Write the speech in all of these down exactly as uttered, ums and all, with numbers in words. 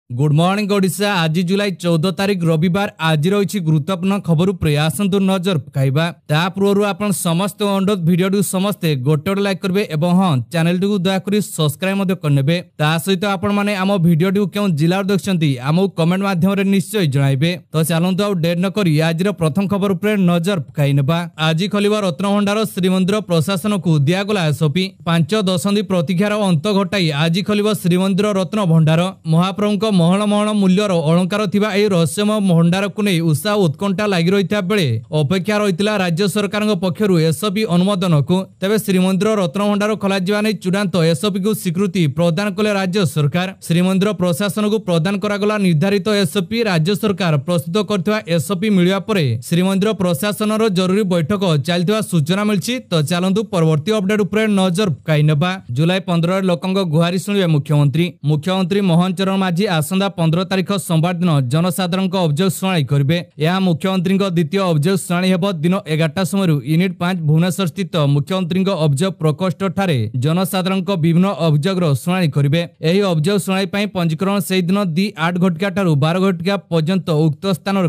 Good morning Odisha. आज जुलाई चौदह तारीख रविवार। आज रही गुरुत्वपूर्ण खबर उपरे आसंतु नजर पकाइबा। ता पूर्व आपण समस्त अनुरोध वीडियो समस्ते गोटे लाइक करेंगे और हाँ चैनल टी दयाकोरी सब्सक्राइब करने। ता सहित आपण माने आम वीडियो क्यों जिला देखते आम कमेंट माध्यम निश्चय जनइबे। तो चलते आउ डेट न करी आज प्रथम खबर उपरे नजर पकाई नेबा। आज खोलिबा रत्नभंडार श्रीमंदिर प्रशासन को दिगला एसओपी। पांच दशंधि प्रतीक्षार अंत घटाई आज खोलिबा श्रीमंदिर रत्नभंडार। महाप्रभु महल महल मूल्यर अलंकार थिबा ए रहस्यमय भंडार को नहीं उत्साह उत्कंठा लगी रही बेले अपेक्षा रही राज्य सरकार पक्षर एसओपी अनुमोदन को। तेज श्रीमंदिर रत्नभंडार खोल चूड़ांत एसओपी को स्वीकृति प्रदान कले राज्य सरकार। श्रीमंदिर प्रशासन को प्रदान करागला निर्धारित एसओपी। राज्य सरकार प्रस्तुत करथिबा एसओपी मिलिया परे श्रीमंदिर प्रशासन जरूरी बैठक चलता सूचना मिली। तो चलतु परवर्ती अपडेट उपरे नजर पकाई नेबा। जुलाई पंद्रह लोकों गुहारी शुणिबे मुख्यमंत्री। मुख्यमंत्री मोहन चरण माझी आसंदा पंद्रह तारीख सोमवार दिन जनसाधारण अभियोग शुणाणी करेंगे। यह मुख्यमंत्री द्वितीय अभियोग शुणाणी हेब दिन एगारटा समय यूनिट पांच भुवनेश्वर स्थित मुख्यमंत्री अभियोग प्रकोष्ठ ठारे जनसाधारण विभिन्न अभियोग शुणाणी करेंगे। यह अभियोग शुणाणी पंजीकरण से दिन दी आठ घटिका ठारू बारह घटिका पर्यंत उक्त स्थान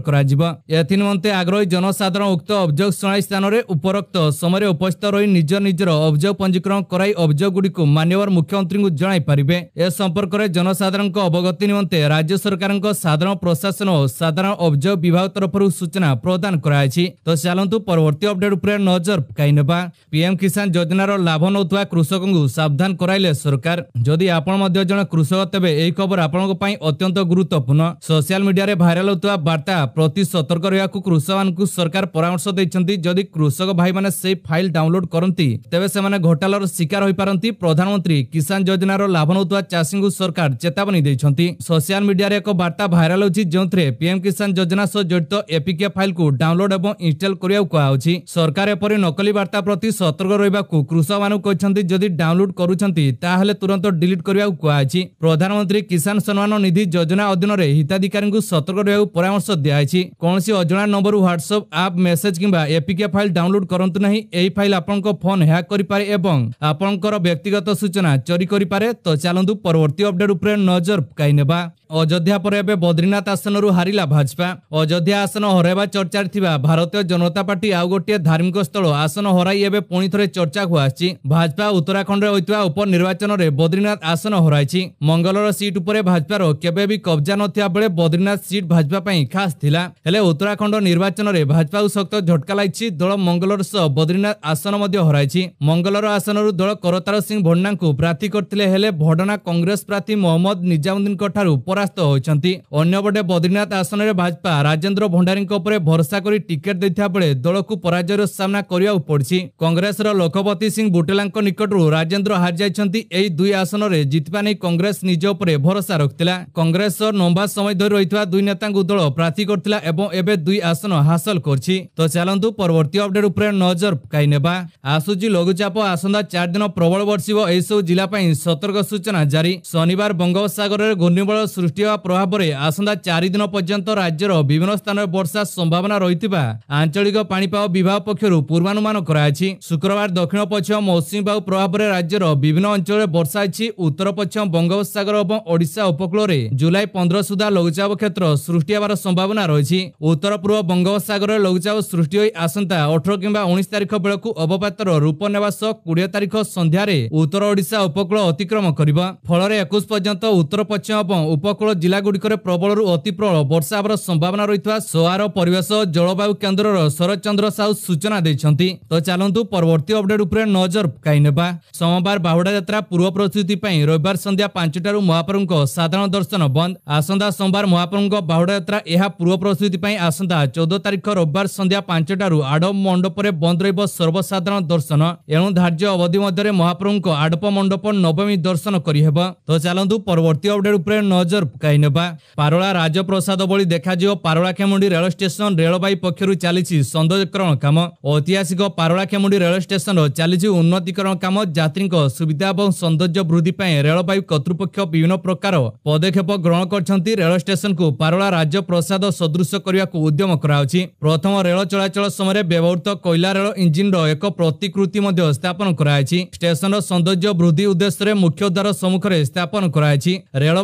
निमंते आग्रही जनसाधारण उक्त अभियोग शुणाणी स्थान में उपरोक्त समय उपस्थित रही निज निजर अभियोग पंजीकरण कराई अभियोग गुड़िक मान्यवर मुख्यमंत्री को जणाई पारिबे। ए संपर्क में जनसाधारण अवगति निमंते राज्य सरकार साधारण प्रशासन और साधारण अभियोग विभाग तरफ सूचना प्रदान कराई। तो चलतु परवर्ती अपडेट उपरे नजर पकाई नेबा। पीएम किसान योजनार लाभ नौथुवा कृषकों को सावधान कराइले सरकार। जदि आपण मध्य जन कृषक तेबे एही खबर आपण पई अत्यंत गुरुत्वपूर्ण। सोशल मीडिया रे भाइराल होतुवा वार्ता प्रति सतर्क रहियाकु कृषकमानकु सरकार परामर्श दैछंती। जदि कृषक भाई माने से फाइल डाउनलोड करंती तेबे से माने घोटालार शिकार होई पारंती। प्रधानमंत्री किसान योजनार लाभ नौथुवा चाषी को सरकार चेतावनी दैछंती। सोशल मीडिया रे एक वार्ता भाइराल होछि जोंथरे पीएम किसान योजना सह जड़ित एपीके फाइल को डाउनलोड एवं इंस्टॉल करिया कुआछि। सरकार एपरि नकली वार्ता प्रति सतर्क रहिबाकु कृषक मानु कहछंती। जदि डाउनलोड करूछंती ताहले तुरंत डिलीट करिया कुआछि। प्रधानमंत्री किसान सम्मान निधि योजना अधीन रे हिताधिकारी को सतर्क रहिबाकु परामर्श दियाछि। कोनसी अजଣା नंबर व्हाट्सएप ऐप मेसेज किंबा एपीके फाइल डाउनलोड करंतु नहीं। एही फाइल आपनको फोन हैक करि पारे एवं आपनकर व्यक्तिगत सूचना चोरी करि पारे। तो चलंतु परवर्ती अपडेट उपरे नजर पकाई नेबा। अयोध्या पर एबे बद्रीनाथ आसन रु हारिला भाजपा। अयोध्या आसन हराइबा चर्चा थिबा भारतीय जनता पार्टी आउ गोटे धार्मिक स्थल आसन हराई एबे पुणी थरे चर्चा को आछि। भाजपा उत्तराखंड रे होइतबा उपनिर्वाचन रे बद्रीनाथ आसन हराइछि। मंगलर सीट उपरे भाजपा रो केबे भी कब्जा नथिया बेले बद्रीनाथ सीट भाजपा पई खास थिला। हेले उत्तराखंड निर्वाचन रे भाजपा सख्त झटका लाइछि। दल मंगलर सह बद्रीनाथ आसन मध्ये हराइछि। मंगलर आसन रु दल करतार सिंह भंडा को प्रार्थी करथिले। हेले भडना कांग्रेस प्रार्थी मोहम्मद निजामुद्दीन को ठारू परास्त होइछंती। अन्यपटे बद्रीनाथ आसन में भाजपा राजेंद्र भंडारी भरोसा करी टिकेट देथिया बेले दल को पराजयर सामना करिया पड़छि। कांग्रेस रो लोकपति सिंह बुटेला निकटरू राजेंद्र हार जाइछंती। एही दुई आसन रे जितबा नै कांग्रेस निज उपरे भरोसा रखतिला। कांग्रेस लंबा समय धरि रहितबा दुई नेता को दल प्रार्थी करथिला एवं एबे दुई आसन हासिल करछि। तो चलंतु परवर्ती अपडेट उपरे नजर पकाई नेबा। आसुजी लघुचाप आसंदा चार दिन प्रबल वर्षिबो। एही सब जिला पई सतर्क सूचना जारी। शनिवार बंगोपसागर रे घूर्णिबल सृष्टि प्रभाव में आसंदा चार दिन पर्यंत राज्यर विभिन्न स्थान में वर्षा संभावना रही आंचलिक पाणीपाग विभाग पक्षर पूर्वानुमान कराई। शुक्रवार दक्षिण पश्चिम मौसुमी बायु प्रभाव में राज्यर विभिन्न अंचल में वर्षा होगी। उत्तर पश्चिम बंगोपसागर और ओडिशा उपकूल में जुलाई पंद्रह सुधा लघुचाप क्षेत्र सृष्टि होवार संभावना रही। उत्तर पूर्व बंगोपसागर लघुचाप सृष्टि होई आसंता अठारह किंबा उन्नीस तारीख बेलू अवपातर रूप नेवा सह बीस तारीख संध्यारे उत्तर ओडिशा उपकूल अतिक्रम करिबा। फल इक्कीस पर्यंत उत्तर पश्चिम और उपकूल जिला गुड़िक प्रबल अति प्रबल वर्षा होवार संभावना रही सोआर परिवेश जलवायु केन्द्र शरद चंद्र साहू सूचना देछंती। तो चलंतु परवर्ती अपडेट उपरे नजर पकाई नेबा। सोमवार बाहुडा यात्रा पूर्व प्रस्तुति पई रविवार संध्या पांचटारू महाप्रभुଙ୍କ साधारण दर्शन बंद। आसंदा सोमवार महाप्रभुଙ୍କ बाहुडा यात्रा यह पूर्व प्रस्तुति पई आसंदा चौदह तारीख रविवार संध्या पांचटारू आडप मंडप रे बंद रहिबो सर्वसाधारण दर्शन। एणु धार्य अवधि मध्य महाप्रभुଙ୍କ आडप मंडप नवमी दर्शन करिहेबो। तो चलंतु परवर्ती अपडेट उपरे नजर पकाई नेबा। पारोला राजप्रसाद भली देखा पारोला खेमुंडी रेल स्टेशन रेलवाई पक्षर चली सौंदर्यकरण काम। ऐतिहासिक पारोला खेमुंडी रेल स्टेशन चली उन्नतीकरण काम। यात्री सुविधा और सौंदर्य वृद्धि रेलवाई कर्तृपक्ष विभिन्न प्रकार पदक्षेप ग्रहण करछंती। रेल स्टेशन को पारोला राजप्रसाद सदृश करने को उद्यम कराउछि। प्रथम रेल चलाचल समय व्यवहृत कोयला रेल इंजिन एक प्रतिकृति स्थापन कराई। स्टेशन सौंदर्य वृद्धि उद्देश्य मुख्य द्वार सम्मुख स्थापन कराई। रेलवाई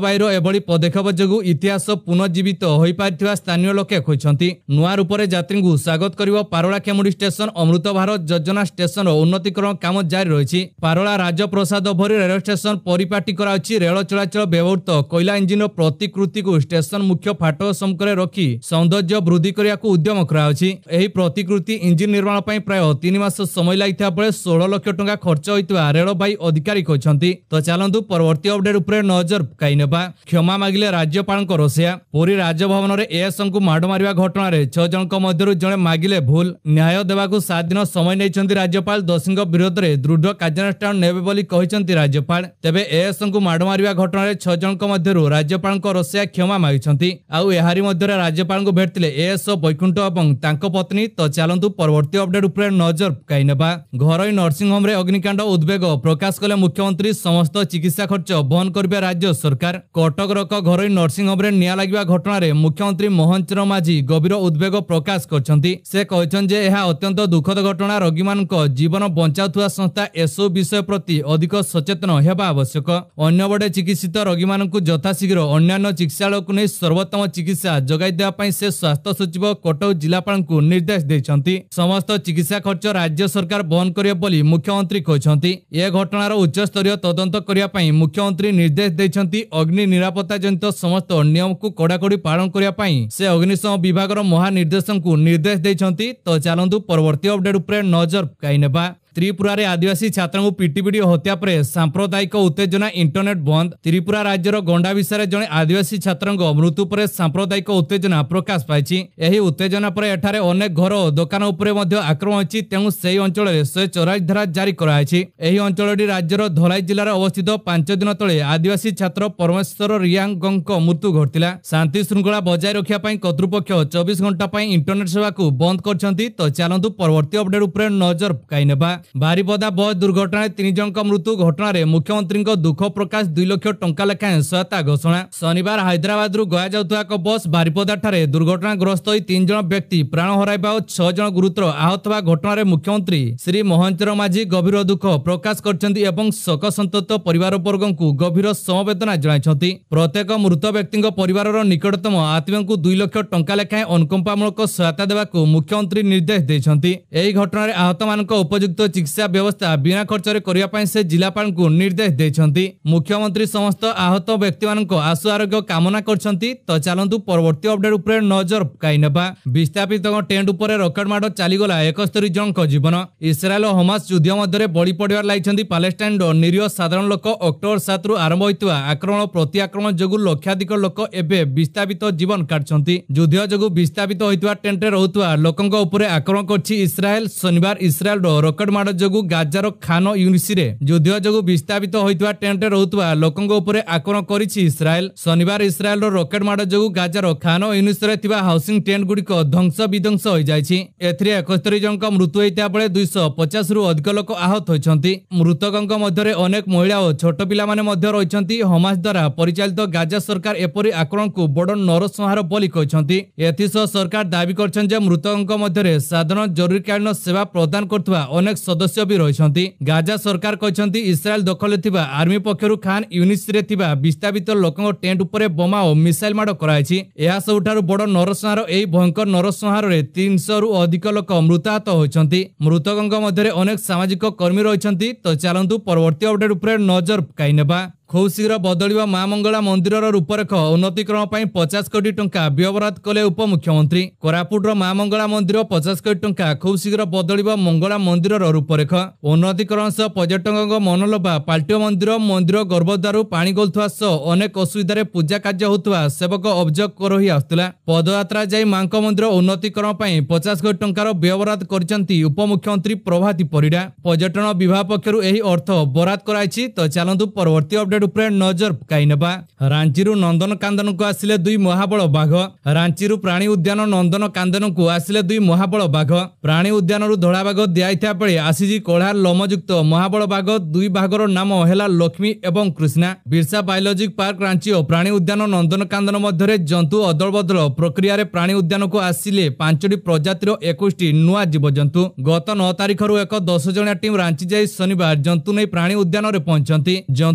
एभली पदक्षेप जोगु इतिहास पुनर्जीवित होई पारिथिबा स्थानीय लोके कहते नुआ रूप से यात्री को स्वागत करिवो पारोला केमुडी स्टेशन अमृत भारत योजना स्टेशन उन्नतीकरण काम जारी रही। पारोला राजप्रसाद भरी रेल स्टेशन परिपाटी कराउछि। रेल चलाचल व्यवहृत कोयला इंजिन प्रतिकृति को स्टेशन मुख्य फाटक सम्मुखें रखी सौंदर्य वृद्धि करने को उद्यम कराउछि। एही प्रतिकृति इंजिन निर्माण पर प्राय तीन मास समय लगिता बेले सोलह लाख टंका खर्च होइतबा रेलबाई अधिकारी कहते। तो चलतु परवर्ती अपडेट उपर नजर पकाई नेबा। क्षमा मागिले राज्यपाल रोसिया। पुरी राजभवन में एएसएम को माड़ मारिबा घटना रे छह जनक मध्यरु जणे मागिले भूल न्याय देवाकू सात दिन समय नैछंती राज्यपाल। दोषीଙ୍କ विरोध में दृढ़ कार्यानुष्ठान नेबे बोली कहिसंती राज्यपाल। तेबे एएसएम को माड़ मारिबा घटना रे छह जनक मध्यरु राज्यपाल रोसिया क्षमा मागिसंती। आउ एहारी मध्य राज्यपाल को भेटिले एएसओ बैकुंठ और तांको पत्नी। तो चलतु परवर्ती अपडेट उपर नजर पकाई नेबा। घरोई नर्सिंग होम रे अग्निकांड उद्वेग प्रकाश कले मुख्यमंत्री। समस्त चिकित्सा खर्च बहन करिबे राज्य सरकार। कटक रक घरोई नर्सिंग होम रे निया लागिबा घटना रे मुख्यमंत्री मोहन चरण माझी गभीर उद्वेग प्रकाश करछंती। से कहछन जे एहा अत्यंत दुखद घटना। रोगी मानक जीवन बंचाउथुवा संस्था एसओ विषय प्रति अधिक सचेतन हेबा आवश्यक। अन्य बड़े चिकित्सित रोगी मानक यथाशीघ्र अन्य चिकित्सालय को नहीं सर्वोत्तम चिकित्सा जगाई देवा पई से स्वास्थ्य सचिव कटक जिलापाल को निर्देश देछंती। समस्त चिकित्सा खर्च राज्य सरकार बहन करिवे बोली मुख्यमंत्री कहछंती। ए घटनार उच्च स्तरीय तदंत करिया पई मुख्यमंत्री निर्देश देछंती। अग्नि निरापत्ता जनित समस्त नियम को कड़ाकड़ी पालन करिया पई से अग्निशम विभागर महानिर्देशक को निर्देश देछंती। तो चलंतु परवर्ती अपडेट उपर नजर पकाई नेबा। त्रिपुरा रे आदिवासी छात्र को पिटिपिटी हत्या पर सांप्रदायिक उत्तेजना इंटरनेट बंद। त्रिपुरा राज्यर गंडा विषय जड़े आदिवासी छात्र मृत्यु पर सांप्रदायिक उत्तेजना प्रकाश पाई। एही उत्तेजना पर एठारे अनेक घर दुकान उपरे मध्य आक्रमण होइछि। तेणु सेही अंचल रे शहे चौरासी धारा जारी कराइछि। एही अंचलटी राज्यर धलाई जिलार अवस्थित। पांच दिन तले आदिवासी छात्र परमेश्वर रियांगଙ୍କ मृत्यु घटिला। शांति श्रृंखला बजाय रखिया पई कर्तृपक्ष चौबीस घंटा पई इंटरनेट सेवा को बंद करछंती। तो चलंतु परवर्ती अपडेट उपर नजर पकाई नेबा। बारिपदा बस दुर्घटना तीन जनक मृत्यु घटना रे मुख्यमंत्री दुख प्रकाश दुई लाख टंका लेखाएं सहायता घोषणा। शनिवार हैदराबाद गया जाउथुवा एक बस बारिपदा ठारे दुर्घटनाग्रस्त होई तीन जन व्यक्ति प्राण हराइबा और छह जन गुरुतर आहत होगा घटना रे मुख्यमंत्री श्री मोहन चरण माझी गभीर दुख प्रकाश करछंती एवं शोक संतप्त परिवार वर्गों को गभीर समवेदना जणाइछंती। प्रत्येक मृत व्यक्ति परिवार निकटतम आत्मीय को दुई लाख टंका लेखाएं अनुकंपामूलक सहायता देवाकू मुख्यमंत्री निर्देश देछंती। एही घटना रे आहत मानक उपयुक्त चिकित्सा व्यवस्था बिना खर्च करने से जिलापाल को निर्देश देछंती। मुख्यमंत्री समस्त आहत व्यक्ति मानक आशु आरोग्य कामना करछंती। तो चलंतु परवर्ती अपडेट उपर नजर पकाई नेबा। विस्थापित टेंट उपर रकेट माड़ चलीगला एकस्तरी जनक जीवन। इस्राएल और हमास युद्ध मध्य बलि पड़िबार लागिछंती पालेस्टाइन निरीह साधारण लोक। अक्टोबर सात रु आरंभ होइतबा आक्रमण प्रति आक्रमण जोगु लक्षाधिक लोक एबे विस्थापित जीवन काटछंती। युद्ध जोगु विस्थापित होइतबा टेंट रे रहउतबा लोकंक उपरे आक्रमण करछि इस्राएल। शनिवार इस्राएल रकेट माड़ जोगु गाजार खान यूनिसी रे युद्ध जोगु विस्थापित होइतबा टेंट रे रहउतबा लोकंक उपरे आक्रमण करिछि इस्राएल। शनिवार इस्राएल रो रकेट माड़ जोगु गाजार खान यूनिसी रे थिबा हाउसिंग टेंट गुडिक ध्वंस विध्वंस होई जायछि। एथिरे एकस्तरी जनक मृत्यु होइता बेले दुई सौ पचास रु अधिक लोक आहत होइछंती। मृतकंक मध्यरे अनेक महिला और छोट पिला माने मध्य रहिछंती। हमास द्वारा परिचालित गाजा सरकार एपरि आक्रमण को बड़ नरसंहार बोली कहिछंती। एथिसह सरकार दाबी करछन जे मृतकंक मध्यरे साधारण जरूरीकालीन सेवा प्रदान करथबा अनेक सदस्य भी रहिछंती। गाजा सरकार कहछंती इस्राएल दखल थिबा आर्मी पक्षरु खान यूनिस रे थिबा विस्थापित लोकंक टेंट उपरे बोमा और मिसाइल माड़ कराइछि। एहा सबठारु बड़ नरसंहार। एही भयंकर नरसंहार रे तीन सौ रु अधिक लोक मृताहत होइछंती। मृतकंक मध्यरे अनेक सामाजिक कर्मी रहिछंती। तो चलंतु परवर्ती अपडेट उपरे नजर पकाई नेबा। खूब शीघ्र बदलिबा मां मंगला मंदिर रूपरेख उन्नतीकरण पर पचास कोटी टंका व्यवहार कले उपमुख्यमंत्री। कोरापुटर मां मंगला मंदिर पचास कोटी टंका खूब शीघ्र बदलिबा मंगला मंदिर रूपरेख उन्नतीकरण सह पर्यटकों मनलोभा पाल्टियो मंदिर मंदिर गर्भद्वार पानी गलुवा सह अनेक असुविधार पूजा कार्य होता सेवक अभियोग रही आसुला। पदयात्रा जाई मां मंदिर उन्नतीकरण पर पचास कोटी टंकार व्यवहार करछंती उपमुख्यमंत्री प्रभाती परिडा। पर्यटन विभाग पक्षरु एही अर्थ बराद कराइछि। तो चलंतु परवर्ती अपडेट उपरे नजर पकाई नेबा। रांचीरु नंदनकानन को आसिले दुई महाबल बाघ। रांचीरु प्राणी उद्यान नंदनकानन को आसिले दुई महाबल बाघ। प्राणी उद्यान धड़ा बाघ दिया बेले आसीजी कड़ा लोमयुक्त महाबल बाघ। दुई बाघर नाम है लक्ष्मी एवं कृष्णा। बिरसा बायोलॉजिक पार्क रांची और प्राणी उद्यान नंदनकानन मध्य जंतु अदल बदल प्रक्रिया प्राणी उद्यान को आसिले पांचटी प्रजातिर एकुशटी नुआ जीवजंतु। गत नौ तारिख एक दस जणिया टीम रांची जाई शनिवार जंतु नहीं प्राणी उद्यान में पहुंचती। जंतु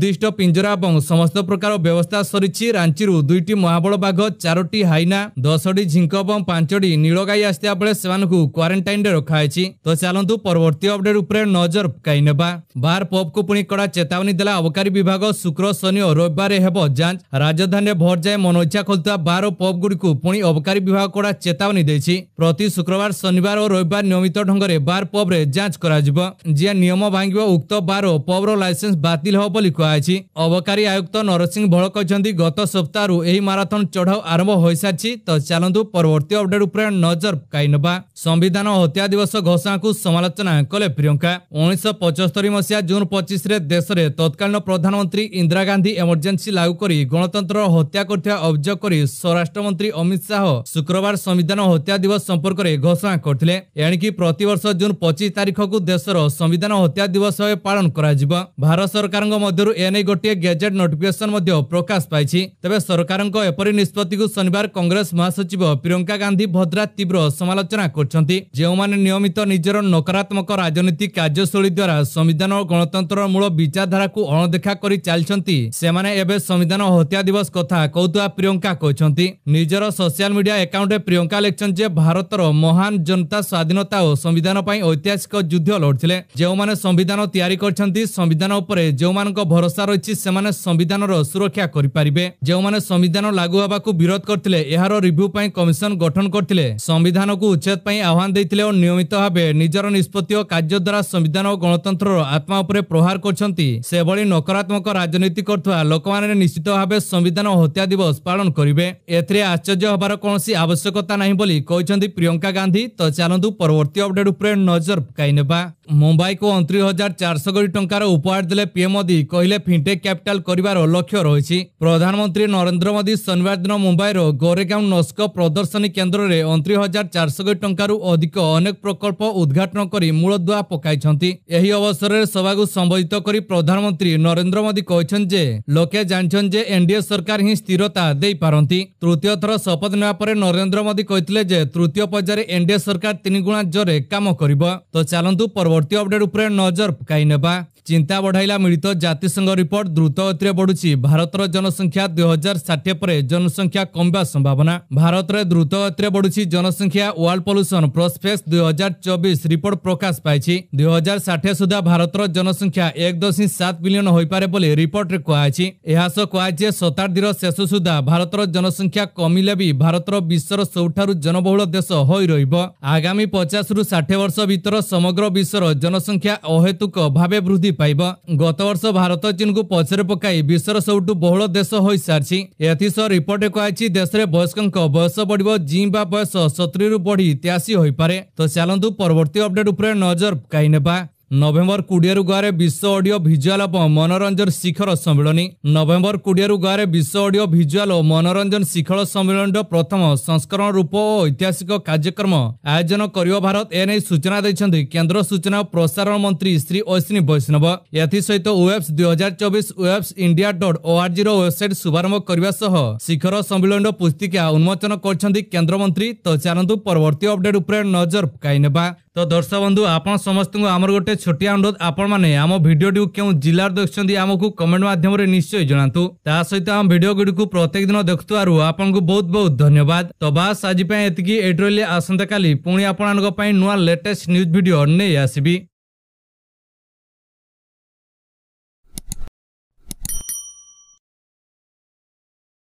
उद्दिष्ट पिंजरा और समस्त प्रकार व्यवस्था सरी। रांची दुईटी महाबल बाघ, चारोटी हाइना, दसटी झिंक और पांचटी नीलगाई आसता बेले से क्वारंटाइन रखाई। तो चलतु परवर्ती अपडेट उपरे नजर पकाई नेबा। बार पब को पुणी कड़ा चेतावनी देला अबकारी विभाग। शुक्र शनि और रविवार हेबो जांच। राजधानी भोर जाए मनइच्छा खोलुवा बार और पब गुड़िक पुणी अबकारी विभाग कड़ा चेतावनी देछि। प्रति शुक्रवार, शनिवार और रविवार नियमित ढंग से बार पब रे जांच कराजिबो। जे नियम भांगिब उक्त बार और पब रो लाइसेंस बातिल हो बोली कहाछि। अबकारी आयुक्त नरसिंह भोल कहछन्ती गत सप्ताह एही माराथन चढ़ाऊ आरंभ हो सारी। तो चलतु परवर्ती अपडेट उपरे नजर पकाई नेबा। संविधान हत्या दिवस घोषणा को समालोचना कले प्रियंका। उन्नीस पचहत्तर मसीहा जून पच्चीस रे देश में तत्कालीन प्रधानमंत्री इंदिरा गांधी इमरजेंसी लागू करी गणतंत्र हत्या करथिबा अभियोग करी स्वराष्ट्र मंत्री अमित शाह शुक्रवार संविधान हत्या दिवस संपर्क में घोषणा करथिले। एणिकी प्रतिवर्ष जून पच्चीस तारीख को देशर संविधान हत्या दिवस भाव पालन कराजिबो। भारत सरकार मध्यरु एने गोटे गेजेट नोटिफिकेशन मध्य प्रकाश पाइछि। तबे सरकार एपरि निष्पत्ति को शनिवार कांग्रेस महासचिव प्रियंका गांधी भद्रा तीव्र समालोचना करछन्ती। जेउमाने नियमित निजर नकारात्मक राजनीतिक कार्यशैली द्वारा संविधान और गणतंत्र मूल विचारधारा को अणदेखा करी चलछन्ती सेमाने एबे संविधान हत्या दिवस कथा कहउतुआ प्रियंका कहछन्ती। निजर सोशल मीडिया अकाउंट प्रियंका लिखछन जे भारतर महान जनता स्वाधीनता और संविधान पई ऐतिहासिक युद्ध लड़थिले। जेउमाने संविधान तैयारी करछन्ती संविधान उपरे जेउमानक भरोसा रहिछि सेमाने संविधानर सुरक्षा करि परिबे। जेउमाने संविधान लागू होबा को विरोध करथिले एहार रिव्यू पई कमिशन गठन करथिले। संविधान को उच्छेद पई आह्वान दैथिले और नियमित भाबे निजर निष्पत्ति और कार्य द्वारा संविधान और गणतंत्र आत्मा उपरे प्रहार करछन्ती सेभली नकारात्मक राजनीति करथुआ लोकमाने निश्चित भाबे संविधान हत्या दिवस पालन करिवे। एथिरे आश्चर्य होबार कोनोसी आवश्यकता नाही बोली कहछन्ती प्रियंका गांधी। तो चलतु परवर्ती अपडेट उपरे नजर पकाई नेबा। मुंबई को उनतीस हजार चार सौ कोटी टंकार उपहार देले पीएम मोदी कहले फिनटेक कैपिटल करिवार लक्ष्य रहिछि। प्रधानमंत्री नरेंद्र मोदी शनिवार दिन मुंबईर गोरेगांव नस्क प्रदर्शनी केन्द्र में उनतीस हजार चार सौ कोटी टंकार अधिक अनेक प्रकल्प उद्घाटन करी मूलदुआ पकाइछन्ती। एही अवसर में सभा को संबोधित करी प्रधानमंत्री नरेंद्र मोदी कहछन जे लोके जानछन जे एनडीए सरकार ही स्थिरता देई पारंती। तृतीय थर शपथ नेबा परे नरेंद्र मोदी कहथिले जे तृतीय पर्यायर एनडीए सरकार तीन गुणा जोरे काम करिबो। तो चलंतु परवर्ती अपडेट उपरे नजर पकाई नेबा। चिंता बढ़ाइला मिलित जातिसंघ रिपोर्ट द्रुत गति बढ़ुछि। भारतर जनसंख्या दुई हजार षाठी पर जनसंख्या कमवा संभावना। भारत में द्रुत गति बढ़ुछि जनसंख्या। वर्ल्ड पॉल्यूशन प्रोस्पेक्ट दुई हजार चौबीस रिपोर्ट प्रकाश पाइछि। दुई हजार षाठी सुधा भारतर जनसंख्या एक दशमिक सात बिलियन हो पारे बोली रिपोर्ट रे कहाछि। एहा सह कहाछि शताब्दीर शेष सुधा भारतर जनसंख्या कमिले भी भारतर विश्वर सबुठारु जनबहुल देश होई रहिबो। आगामी पचास रु साठ वर्ष भीतर समग्र विश्वर जनसंख्या अहेतुक भावे वृद्धि पाइब। गत वर्ष भारत चीन को पछरे पकाई विश्वर सबुठु बहुल देश होई सारछि। एथिसह रिपोर्ट कहाछि देश रे वयस्कक बयस बढ़िबो। जिंबा बयस सत्तर रु बढ़ी तिरासी होई पारे। तो चलंतु परवर्ती अपडेट उपरे नजर पकाई नेबा। नवेम्बर कोड़े रु गारे विश्व ऑडियो भिजुआल और मनोरंजन शिखर सम्मेलनी। नवेम्बर कोड़े रु गारे विश्व ऑडियो भिजुआल और मनोरंजन शिखर सम्मेलन प्रथम संस्करण रूप और ऐतिहासिक कार्यक्रम आयोजन करियो भारत एने सूचना दैछन्ती केंद्र सूचना और प्रसारण मंत्री श्री अश्विनी वैष्णव। एथि सहित वेब्स दुई हजार चौबीस waves India dot ORG website शुभारंभ करने सह शिखर सम्मेलन पुस्तिका उन्मोचन करछन्ती केंद्र मंत्री। तो चलंतु परवर्ती अपडेट उपरे नजर पकाई नेबा। तो दर्शक बंधु आपण समस्त को आमर गोटे छोटिया अनुरोध आपण माने आम वीडियो क्यों जिलार देखुछन्ती आमको कमेंट माध्यम रे निश्चय जणातु। ता सहित आम वीडियो गुडी को प्रत्येक दिन देखुथारु आपण को बहुत बहुत धन्यवाद। तो बास आज पय एतिकी एट्रोले आसंता काली पुणी आपण नुआ लेटेस्ट न्यूज वीडियो नै आसीबी।